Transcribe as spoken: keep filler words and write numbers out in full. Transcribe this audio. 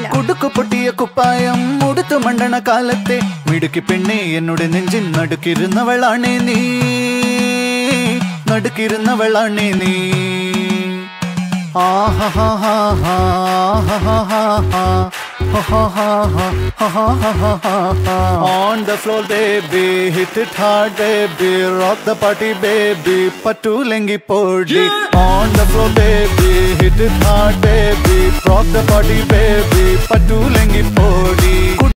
കുടുക്കു പൊട്ടിയ കുപ്പായം മുടുത്തു മണ്ടണ കാലത്തെ മിടുക്കി പെണ്ണെ എന്നോട് നെഞ്ചിൻ നടുക്കിരുന്നവളാണേ നീ നടുക്കിരുന്നവളാണേ നീ On the floor baby, hit it hard baby, rock the party baby, patulengi podi. On the floor baby, hit it hard baby, rock the party baby, patulengi podi.